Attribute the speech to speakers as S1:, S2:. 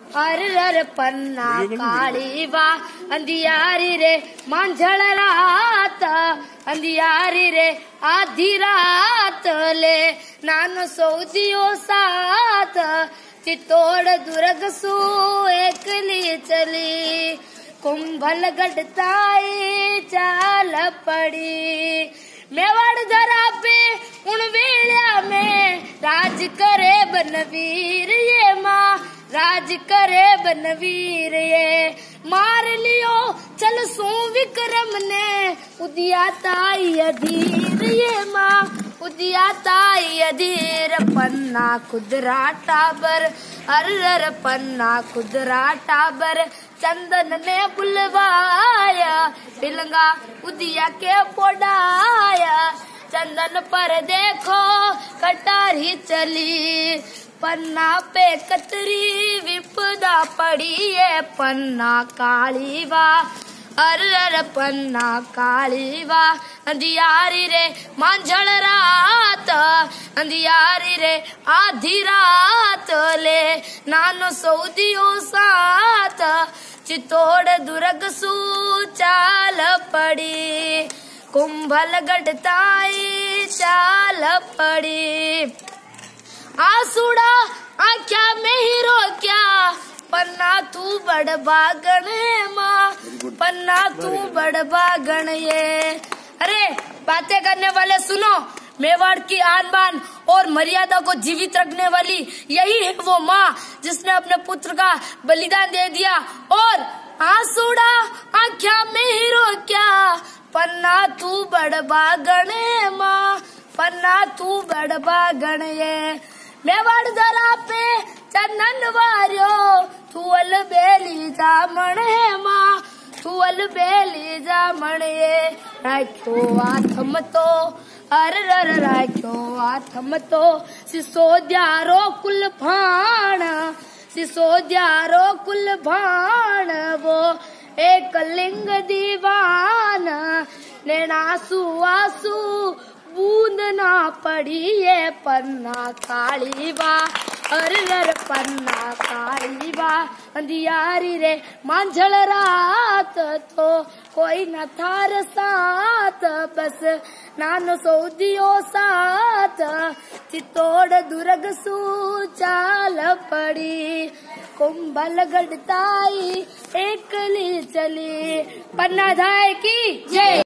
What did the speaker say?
S1: अर पन्ना काली वा अंधियारी रे मांझल रात अंधियारी रे आधी रात ले नानो सऊदियो साथ चितोड़ दुर्ग सू एकली चली कुंभल गढ़ताई चाल पड़ी मेवाड़ धरा पे उन वेला में राज करे बनवीर ये माँ राज करे बनवीर ये मार लियो चल सो विक्रम ने उदिया ताई अधीर ये माँ उदिया ताई अधीर पन्ना खुदरा टाबर अर पन्ना खुदरा टाबर चंदन ने बुलवाया पिलंगा उदिया के पोडाया चंदन पर देखो कटारी चली पन्ना पे कतरी विपदा पड़ी है पन्ना काली वा अर पन्ना काली वा अंधियारी रे मांझल रात अंधियारी रे आधी रात ले नानो सऊदियो साथ चितोड़ दुर्ग सू चाल पड़ी कुंभल गढ़ताई चाल पड़ी आसुड़ा आख्या में हीरो क्या पन्ना तू बड़ बागण है माँ पन्ना तू बड़ बागण ये। अरे बातें करने वाले सुनो, मेवाड़ की आन बान और मर्यादा को जीवित रखने वाली यही है वो माँ जिसने अपने पुत्र का बलिदान दे दिया। और आंसुड़ा आख्या में हीरो क्या पन्ना तू बड़ बागण है माँ पन्ना तू बड़ बागण ये। मेवाड़ धरा पे चंदन वारियो थुअल बेली जामण है माँ थुअल बेली जामण ये। राख्यो आथम तो अर राख्यो आथम तो सिसोद्यारो कुल भाण सिसोद्यारो कुल भाण वो एक लिंग दीवान नैनासु आसू बूंद ना पड़ी ये पन्ना काली वा अर पन्ना काली वा अंधियारी रे मांझल रात तो कोई न थार साथ बस नानो सऊदियो साथ चितोड़ दुर्ग सू चाल पड़ी कुंभल गढ़ताई एकली चली। पन्ना धाय की जय।